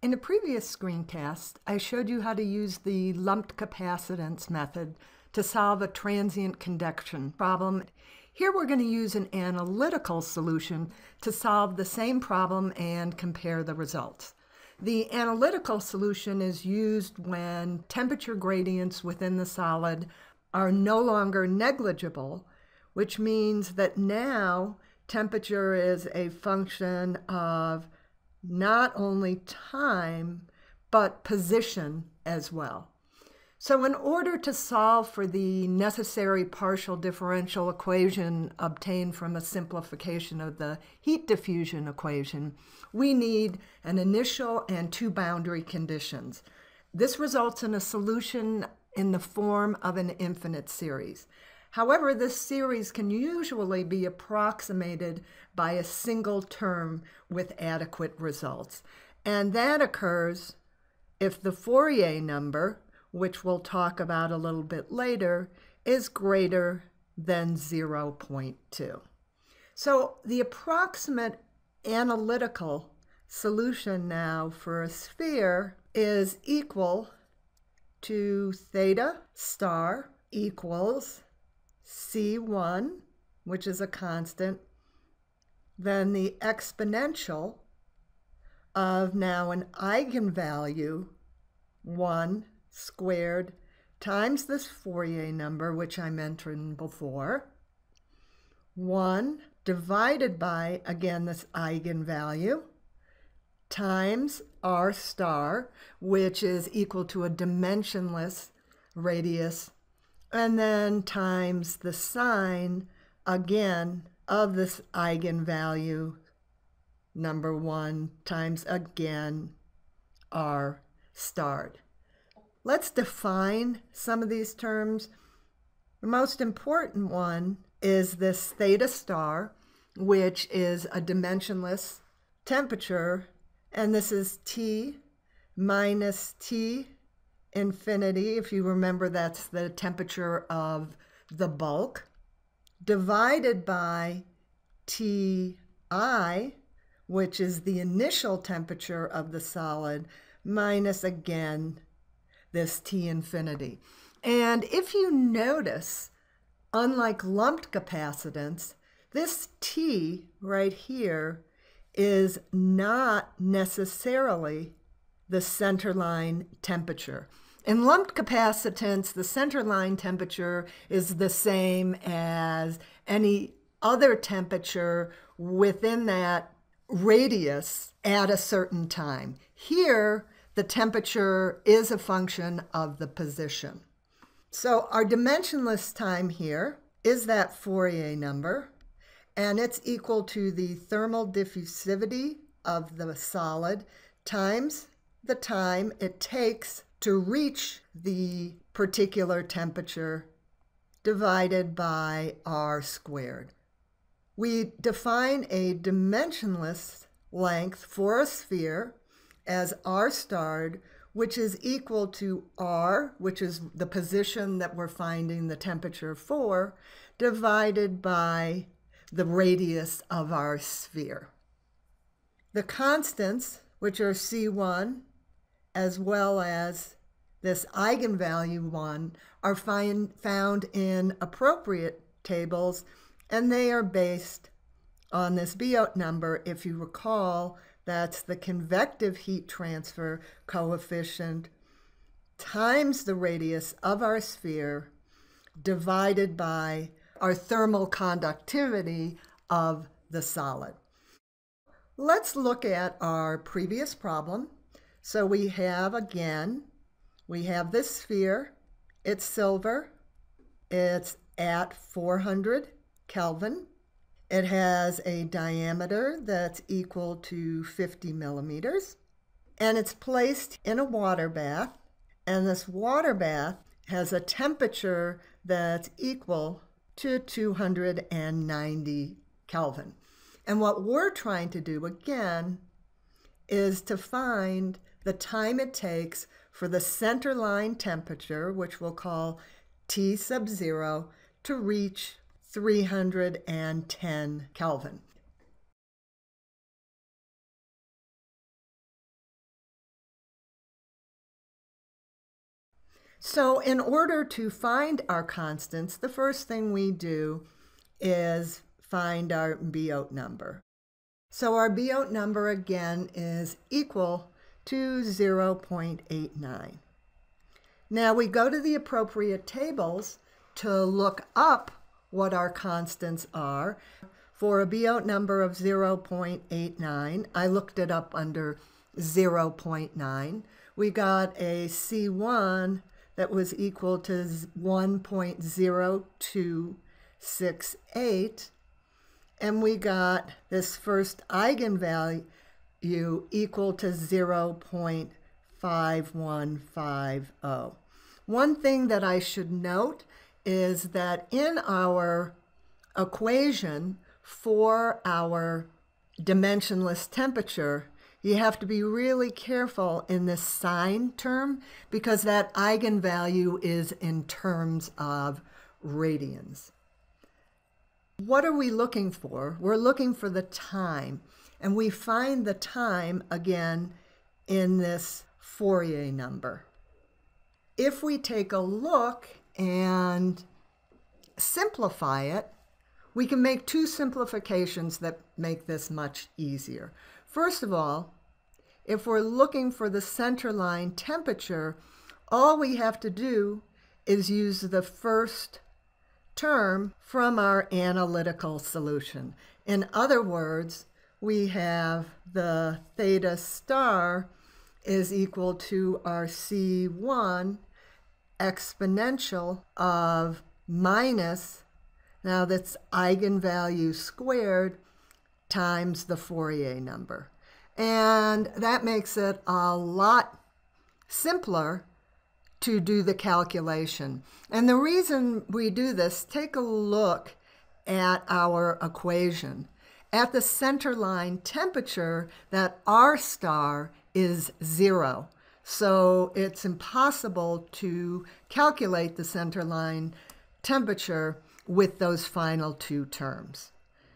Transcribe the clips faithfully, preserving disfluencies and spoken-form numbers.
In a previous screencast, I showed you how to use the lumped capacitance method to solve a transient conduction problem. Here we're going to use an analytical solution to solve the same problem and compare the results. The analytical solution is used when temperature gradients within the solid are no longer negligible, which means that now temperature is a function of not only time, but position as well. So in order to solve for the necessary partial differential equation obtained from a simplification of the heat diffusion equation, we need an initial and two boundary conditions. This results in a solution in the form of an infinite series. However, this series can usually be approximated by a single term with adequate results. And that occurs if the Fourier number, which we'll talk about a little bit later, is greater than zero point two. So the approximate analytical solution now for a sphere is equal to theta star equals C one, which is a constant, then the exponential of now an eigenvalue, one squared, times this Fourier number, which I mentioned before, one divided by, again, this eigenvalue, times r star, which is equal to a dimensionless radius, and then times the sign, again, of this eigenvalue, number one, times, again, r starred. Let's define some of these terms. The most important one is this theta star, which is a dimensionless temperature, and this is T minus T infinity, if you remember that's the temperature of the bulk, divided by Ti, which is the initial temperature of the solid, minus, again, this T infinity. And if you notice, unlike lumped capacitance, this T right here is not necessarily the centerline temperature. In lumped capacitance, the centerline temperature is the same as any other temperature within that radius at a certain time. Here, the temperature is a function of the position. So our dimensionless time here is that Fourier number, and it's equal to the thermal diffusivity of the solid times the time it takes to reach the particular temperature divided by r squared. We define a dimensionless length for a sphere as r starred, which is equal to r, which is the position that we're finding the temperature for, divided by the radius of our sphere. The constants, which are C one, as well as this eigenvalue one, are find, found in appropriate tables, and they are based on this Biot number. If you recall, that's the convective heat transfer coefficient times the radius of our sphere divided by our thermal conductivity of the solid. Let's look at our previous problem. So we have, again, we have this sphere. It's silver. It's at four hundred Kelvin. It has a diameter that's equal to fifty millimeters. And it's placed in a water bath. And this water bath has a temperature that's equal to two hundred ninety Kelvin. And what we're trying to do, again, is to find the time it takes for the centerline temperature, which we'll call T sub zero, to reach three hundred ten Kelvin. So in order to find our constants, the first thing we do is find our Biot number. So our Biot number again is equal to zero point eight nine. Now we go to the appropriate tables to look up what our constants are. For a Biot number of zero point eight nine, I looked it up under zero point nine. We got a C one that was equal to one point zero two six eight. And we got this first eigenvalue equal to zero point five one five zero. One thing that I should note is that in our equation for our dimensionless temperature, you have to be really careful in this sign term because that eigenvalue is in terms of radians. What are we looking for? We're looking for the time, and we find the time again in this Fourier number. If we take a look and simplify it, we can make two simplifications that make this much easier. First of all, if we're looking for the centerline temperature, all we have to do is use the first term from our analytical solution. In other words, we have the theta star is equal to our C one exponential of minus, now that's eigenvalue squared, times the Fourier number. And that makes it a lot simpler to do the calculation. And the reason we do this, take a look at our equation. At the centerline temperature, that R star is zero. So it's impossible to calculate the centerline temperature with those final two terms.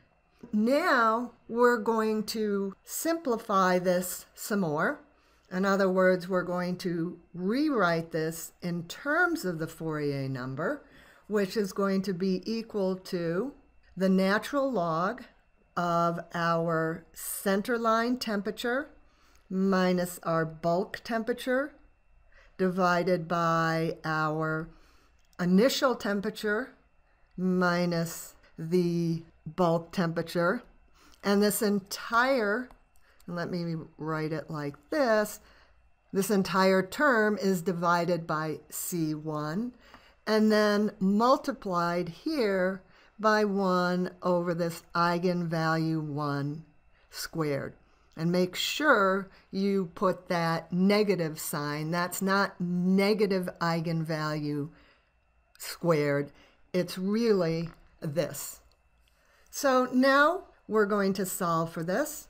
Now we're going to simplify this some more. In other words, we're going to rewrite this in terms of the Fourier number, which is going to be equal to the natural log of our centerline temperature minus our bulk temperature divided by our initial temperature minus the bulk temperature. And this entire, let me write it like this, this entire term is divided by C one and then multiplied here by one over this eigenvalue one squared. And make sure you put that negative sign. That's not negative eigenvalue squared. It's really this. So now we're going to solve for this.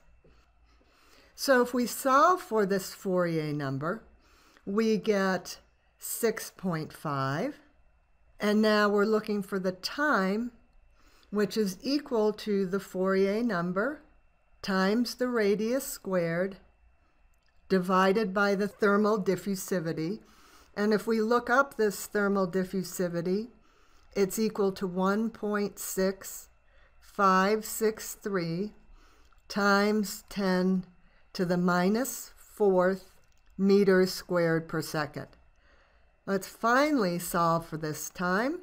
So if we solve for this Fourier number, we get six point five. And now we're looking for the time, which is equal to the Fourier number times the radius squared divided by the thermal diffusivity. And if we look up this thermal diffusivity, it's equal to one point six five six three times ten to the minus fourth meters squared per second. Let's finally solve for this time.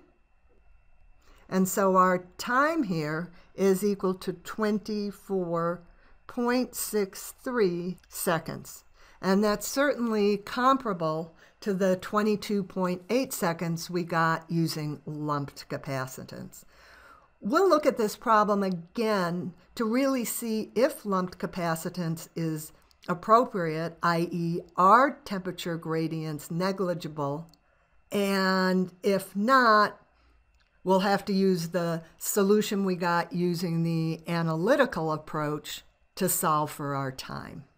And so our time here is equal to twenty-four point six three seconds. And that's certainly comparable to the twenty-two point eight seconds we got using lumped capacitance. We'll look at this problem again to really see if lumped capacitance is appropriate, that is are temperature gradients negligible? And if not, we'll have to use the solution we got using the analytical approach to solve for our time.